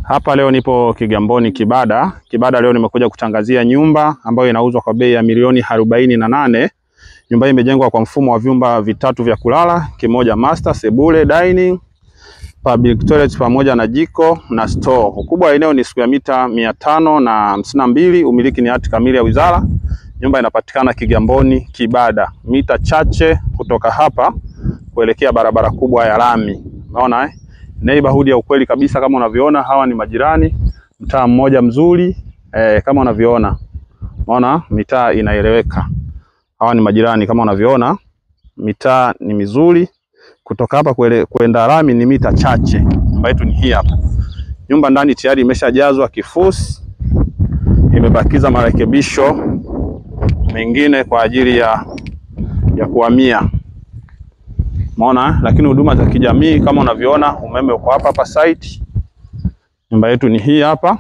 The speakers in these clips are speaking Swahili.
Hapa leo nipo Kigamboni Kibada. Kibada leo nimekuja kutangazia nyumba ambayo inauzwa kwa bei ya milioni 48. Nyumba hii imejengwa kwa mfumo wa vyumba vitatu vya kulala, kimoja master, sebule, dining, public toilet pamoja na jiko na store. Ukubwa wa eneo ni square mita 552, umiliki ni hati kamili ya wizara. Nyumba inapatikana Kigamboni Kibada, mita chache kutoka hapa kuelekea barabara kubwa ya lami. Unaona neighborhood ya ukweli kabisa kama unavyoona, hawa ni majirani, mtaa mmoja mzuri kama unavyoona. Unaona mitaa inaeleweka. Hawa ni majirani kama unavyoona, mitaa ni mizuri. Kutoka hapa kwenda lami ni mita chache. Nyumba yetu ni hii hapa. Nyumba ndani tayari imeshajazwa kifusi. Imebakiza marekebisho mengine kwa ajili ya kuhamia. Umeona, lakini huduma za kijamii kama unavyoona, umeme uko hapa site. Nyumba yetu ni hii hapa.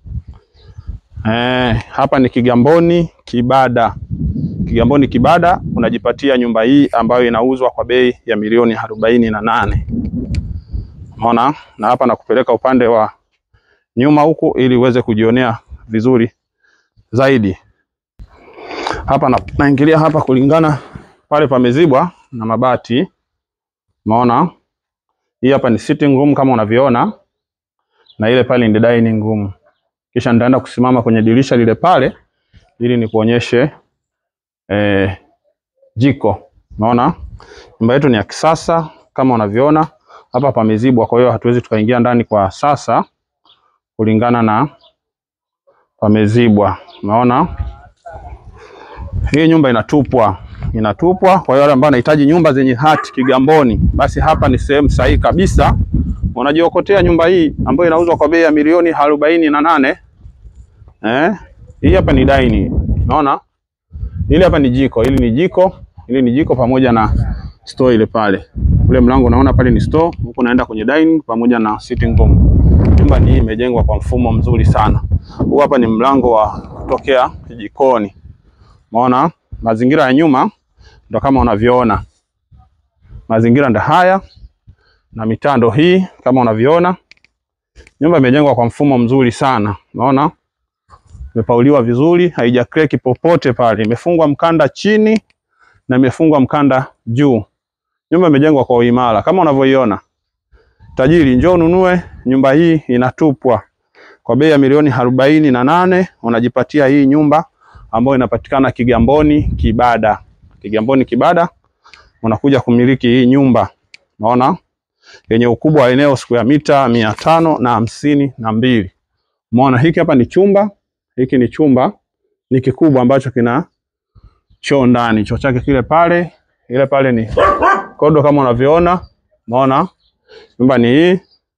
Hapa ni Kigamboni Kibada. Kigamboni Kibada unajipatia nyumba hii ambayo inauzwa kwa bei ya milioni 48. Umeona, na hapa nakupeleka upande wa nyuma huku ili uweze kujionea vizuri zaidi. Hapa naingilia hapa kulingana pale pamezibwa na mabati. Umeona? Hii hapa ni sitting room kama unavyoona, na ile pale ni dining room. Kisha nitaenda kusimama kwenye dirisha lile pale ili nikuonyeshe jiko. Umeona? Nyumba yetu ni ya kisasa kama unavyoona. Hapa pamezibwa, kwa hiyo hatuwezi tukaingia ndani kwa sasa kulingana na pamezibwa. Umeona? Hii nyumba inatupwa. Kwa hiyo wale ambao wanahitaji nyumba zenye hati Kigamboni, basi hapa ni sehemu sahihi kabisa. Unajiokotea nyumba hii ambayo inauzwa kwa bei ya milioni 48. Hii hapa ni dining. Unaona? Hili hapa ni jiko, hili ni jiko pamoja na store ile pale. Ule mlango unaona pale ni store, huko naenda kwenye dining pamoja na sitting room. Nyumba hii imejengwa kwa mfumo mzuri sana. Huu hapa ni mlango wa kutokea jikoni. Umeona? Mazingira ya nyuma ndo kama unavyoona. Mazingira ndo haya na mitando hii kama unavyoona. Nyumba imejengwa kwa mfumo mzuri sana. Unaona? Imepauliwa vizuri, haija crack popote pale. Imefungwa mkanda chini na imefungwa mkanda juu. Nyumba imejengwa kwa uimara kama unavyoiona. Tajiri, njoo ununue nyumba hii, inatupwa kwa bei ya milioni 48. Unajipatia hii nyumba ambayo inapatikana Kigamboni Kibada. Kigamboni Kibada unakuja kumiliki hii nyumba. Unaona? Yenye ukubwa wa eneo square mita 552. Umeona, hiki hapa ni chumba. Hiki ni chumba, ni kikubwa ambacho kina choo ndani. Choo chake kile pale, ile pale ni kodo kama unavyoona. Umeona? Nyumba ni hii.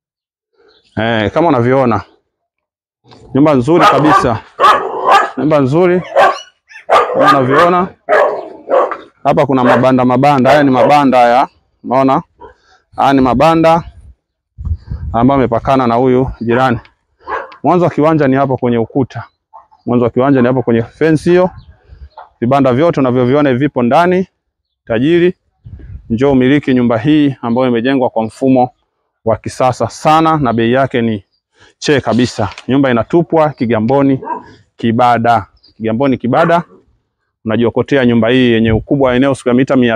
Kama unavyoona. Nyumba nzuri kabisa. Nyumba nzuri. Kama unavyoona. Hapa kuna mabanda. Haya ni mabanda haya. Umeona? Haya ni mabanda ambayo yamepakana na huyu jirani. Mwanzo wa kiwanja ni hapo kwenye ukuta. Mwanzo wa kiwanja ni hapo kwenye fence hiyo. Vibanda vyote unavyoviona vipo ndani. Tajiri, njoo umiliki nyumba hii ambayo imejengwa kwa mfumo wa kisasa sana na bei yake ni che kabisa. Nyumba inatupwa Kigamboni Kibada. Kigamboni Kibada unajiokotea nyumba hii yenye ukubwa wa eneo square mita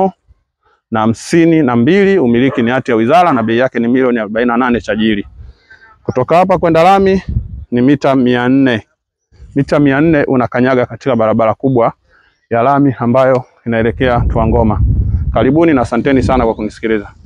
552, umiliki ni hati ya wizara na bei yake ni milioni 48 tajiri. Kutoka hapa kwenda lami ni mita 400. Mita 400 unakanyaga katika barabara kubwa ya lami ambayo inaelekea Twangoma. Karibuni na asanteni sana kwa kunisikiliza.